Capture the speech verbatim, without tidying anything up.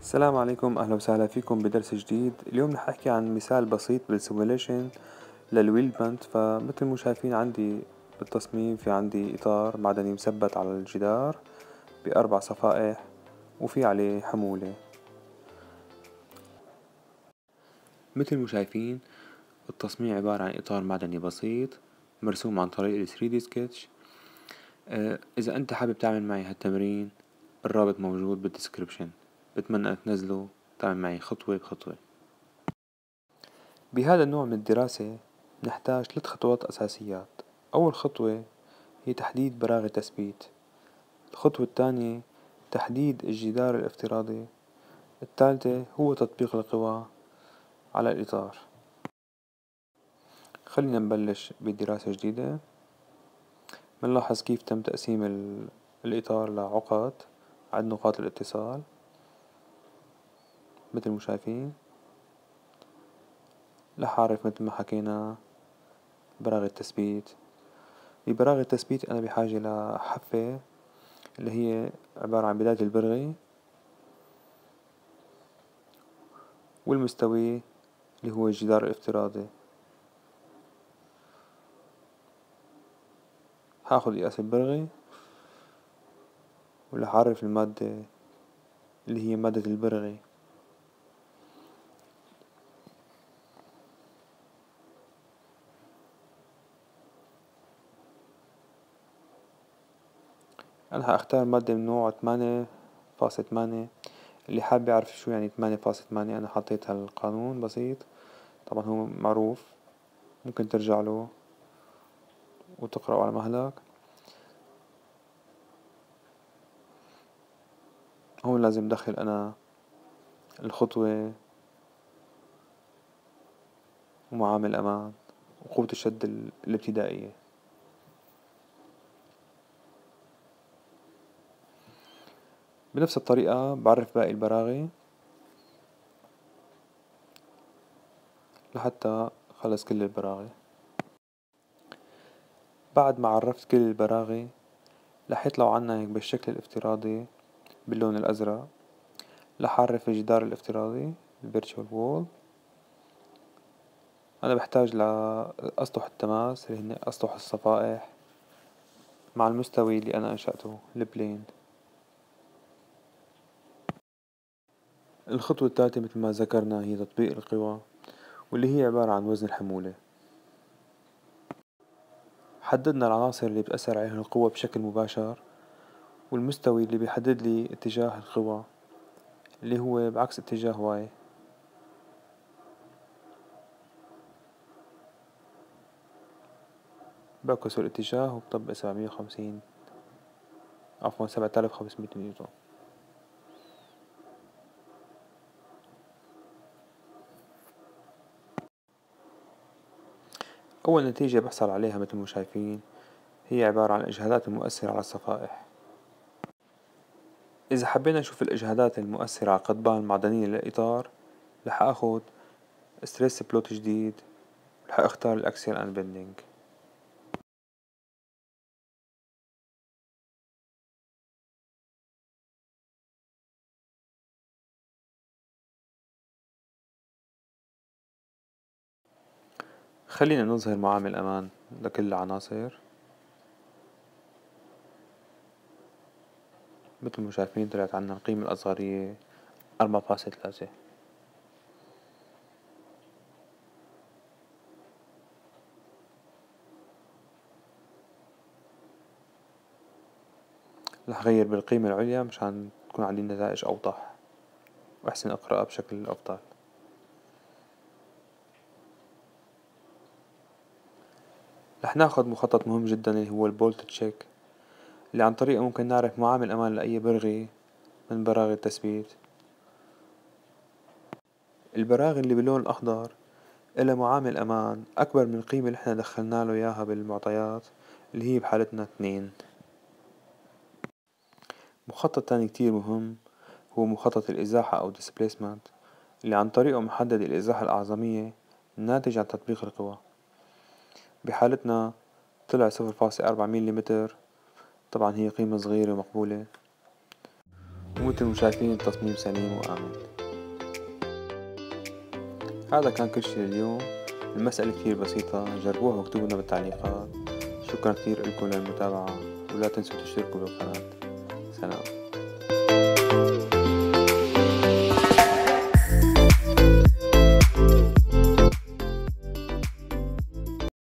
السلام عليكم، أهلا وسهلا فيكم بدرس جديد. اليوم رح أحكي عن مثال بسيط بالسيموليشن للويلدمنت. فمثل ما شايفين عندي بالتصميم في عندي إطار معدني مثبت على الجدار بأربع صفائح وفي عليه حمولة. مثل ما شايفين التصميم عبارة عن إطار معدني بسيط مرسوم عن طريق ال ثري دي سكتش. آه إذا أنت حابب تعمل معي هالتمرين الرابط موجود بالديسكريبشن، بتمنى تنزله تعمل معي خطوة بخطوة. بهذا النوع من الدراسة نحتاج ثلاث خطوات أساسيات. أول خطوة هي تحديد براغي التثبيت. الخطوة الثانية تحديد الجدار الافتراضي. الثالثة هو تطبيق القوى على الإطار. خلينا نبلش بدراسة جديدة. بنلاحظ كيف تم تقسيم الإطار لعقد عند نقاط الاتصال مثل ما شايفين. رح أعرف مثل ما حكينا براغي التثبيت. ببراغي التثبيت أنا بحاجة لحافة اللي هي عبارة عن بداية البرغي والمستوي اللي هو الجدار الافتراضي. هاخد قياس البرغي ورح أعرف المادة اللي هي مادة البرغي. أنا هأختار مادة من نوع ثمانية فاصلة ثمانية. اللي حابب يعرف شو يعني ثمانية فاصلة ثمانية أنا حطيت هالقانون بسيط، طبعا هو معروف ممكن ترجع له وتقرأه على مهلك. هون لازم دخل أنا الخطوة ومعامل أمان وقوة الشد الابتدائية. بنفس الطريقة بعرف باقي البراغي لحتى خلص كل البراغي. بعد ما عرفت كل البراغي رح يطلعوا عنا هيك بالشكل الافتراضي باللون الأزرق. رح أعرف الجدار الافتراضي الفيرتشوال وول. أنا بحتاج لأسطح التماس اللي هن أسطح الصفائح مع المستوي اللي أنا أنشأته البلين. الخطوة الثالثة مثل ما ذكرنا هي تطبيق القوى واللي هي عبارة عن وزن الحمولة. حددنا العناصر اللي بتأثر عليها القوة بشكل مباشر والمستوي اللي بيحدد لي اتجاه القوى اللي هو بعكس اتجاه واي. بعكس الاتجاه وبطبق سبعمية وخمسين عفوا سبعة آلاف وخمسمية نيوتن. أول نتيجة بحصل عليها مثل ما شايفين هي عبارة عن الإجهادات المؤثرة على الصفائح. إذا حبينا نشوف الإجهادات المؤثرة على القضبان المعدنية للإطار رح أخذ ستريس بلوت جديد رح أختار الأكسيال أنبندينج. خلينا نظهر معامل أمان لكل العناصر. مثل ما شايفين طلعت عنا القيمة الأصغرية أربعة فاصلة ثلاثة. رح أغير بالقيمة العليا مشان تكون عندي نتائج أوضح وأحسن أقرأها بشكل أفضل. رح ناخد مخطط مهم جدا اللي هو البولت تشيك اللي عن طريقه ممكن نعرف معامل أمان لأي برغي من براغي التثبيت. البراغي اللي باللون الأخضر إلها معامل أمان أكبر من القيمة اللي احنا دخلنا له إياها بالمعطيات اللي هي بحالتنا اثنين. مخطط تاني كتير مهم هو مخطط الإزاحة أو displacement اللي عن طريقه محدد الإزاحة الأعظمية الناتجة عن تطبيق القوى. بحالتنا طلع صفر فاصلة أربعة مليمتر، طبعا هي قيمة صغيرة ومقبولة. ومثل ما شايفين التصميم سليم وآمن. هذا كان كل شي لليوم. المسألة كتير بسيطة، جربوها واكتبوا لنا بالتعليقات. شكرا كتير لكم للمتابعة، ولا تنسوا تشتركوا بالقناة. سلام.